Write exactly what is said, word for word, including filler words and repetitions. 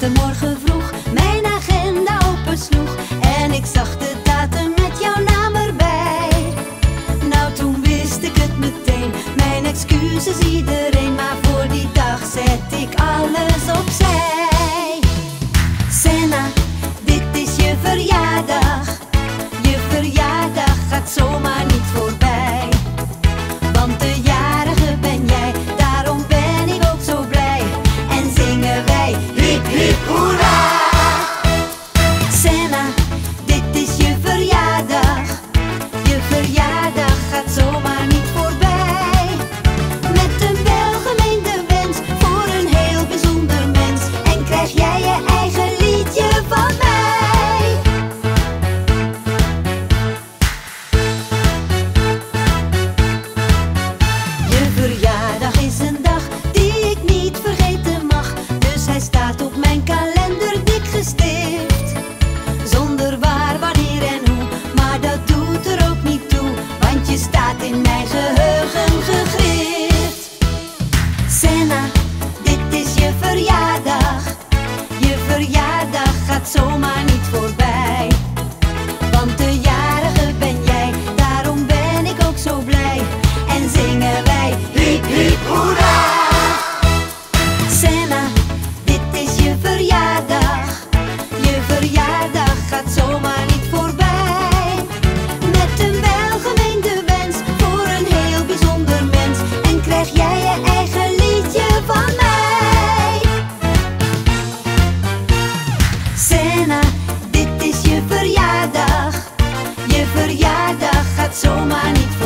morgen vroeg mijn agenda opensloeg en ik zag de datum met jouw naam erbij. Nou, toen wist ik het meteen, mijn excuses iedereen, maar voor die dag zet ik alles opzij. Senna, dit is je verjaardag, je verjaardag gaat zomaar niet voorbij. Want de jarige ben jij, daarom ben ik ook zo blij. En zingen wij hip hip hoera! Senna, dit is je verjaardag, je verjaardag gaat zomaar niet voorbij. Met een welgemeende wens voor een heel bijzonder mens, en krijg jij je eigen liedje van mij. Je verjaardag is een dag die ik niet vergeten mag, dus hij staat op mijn kalender dik gestift. Zonder waar, wanneer en hoe, maar dat doet er ook niet toe, want je staat in mijn geheugen gegrift. Senna, dit is je verjaardag, je verjaardag gaat zomaar niet voorbij. Want de jarige ben jij, daarom ben ik ook zo blij. En zingen wij hip hip hoera! Senna, dit is je verjaardag, je verjaardag gaat zomaar niet voorbij. Met een welgemeende wens voor een heel bijzonder mens, en krijg jij je eigen liedje van mij. Senna, dit is je verjaardag, je verjaardag gaat zomaar niet voorbij.